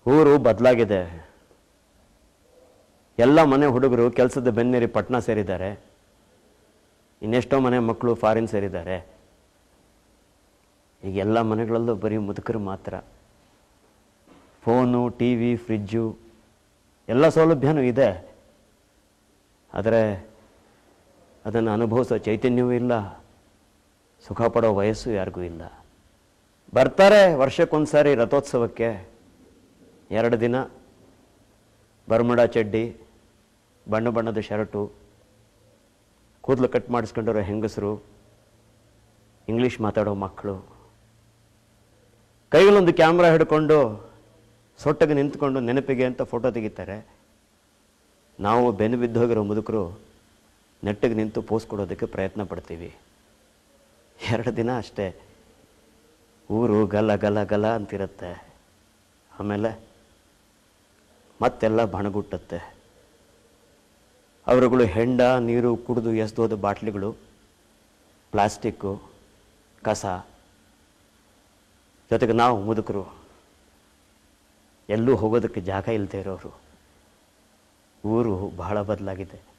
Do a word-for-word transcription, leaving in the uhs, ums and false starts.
ಊರು ಬದಲಾಗಿದೆ. ಎಲ್ಲ ಮನೆ ಹುಡುಗರು ಕೆಲಸದ ಬೆನ್ನೇರಿ ಪಟ್ಟಣ ಸೇರಿದ್ದಾರೆ. ಇನ್ನೆಷ್ಟೋ ಮನೆ ಮಕ್ಕಳು ಫಾರಿನ್ ಸೇರಿದ್ದಾರೆ. ಈಗ ಎಲ್ಲ ಮನೆಗಳಲ್ಲೂ ಬರೀ ಮುದುಕರು ಮಾತ್ರ. ಫೋನು, ಟಿ ವಿ, ಫ್ರಿಜ್ಜು ಎಲ್ಲ ಸೌಲಭ್ಯನೂ ಇದೆ. ಆದರೆ ಅದನ್ನು ಅನುಭವಿಸೋ ಚೈತನ್ಯವೂ ಇಲ್ಲ, ಸುಖ ಪಡೋ ವಯಸ್ಸು ಯಾರಿಗೂ ಇಲ್ಲ. ಬರ್ತಾರೆ ವರ್ಷಕ್ಕೊಂದ್ಸಾರಿ ರಥೋತ್ಸವಕ್ಕೆ, ಎರಡು ದಿನ ಬರ್ಮುಡಾ ಚಡ್ಡಿ, ಬಣ್ಣ ಬಣ್ಣದ ಶರ್ಟು, ಕೂದಲು ಕಟ್ ಮಾಡಿಸ್ಕೊಂಡಿರೋ ಹೆಂಗಸರು, ಇಂಗ್ಲೀಷ್ ಮಾತಾಡೋ ಮಕ್ಕಳು, ಕೈಗಳೊಂದು ಕ್ಯಾಮ್ರಾ ಹಿಡ್ಕೊಂಡು ಸೊಟ್ಟಗೆ ನಿಂತ್ಕೊಂಡು ನೆನಪಿಗೆ ಅಂತ ಫೋಟೋ ತೆಗಿತಾರೆ. ನಾವು ಬೆನ್ನು ಬಿದ್ದೋಗಿರೋ ಮುದುಕರು ನೆಟ್ಟಿಗೆ ನಿಂತು ಪೋಸ್ ಕೊಡೋದಕ್ಕೆ ಪ್ರಯತ್ನ ಪಡ್ತೀವಿ. ಎರಡು ದಿನ ಅಷ್ಟೇ. ಊರು ಗಲ ಗಲ ಗಲ ಅಂತಿರುತ್ತೆ. ಆಮೇಲೆ ಮತ್ತೆಲ್ಲ ಬಣಗುಟ್ಟತ್ತೆ. ಅವರುಗಳು ಹೆಂಡ ನೀರು ಕುಡಿದು ಎಸ್ದೋದ ಬಾಟ್ಲಿಗಳು, ಪ್ಲಾಸ್ಟಿಕ್ಕು, ಕಸ, ಜೊತೆಗೆ ನಾವು ಮುದುಕರು ಎಲ್ಲೂ ಹೋಗೋದಕ್ಕೆ ಜಾಗ ಇಲ್ಲದೆ ಇರೋರು. ಊರು ಬಹಳ ಬದಲಾಗಿದೆ.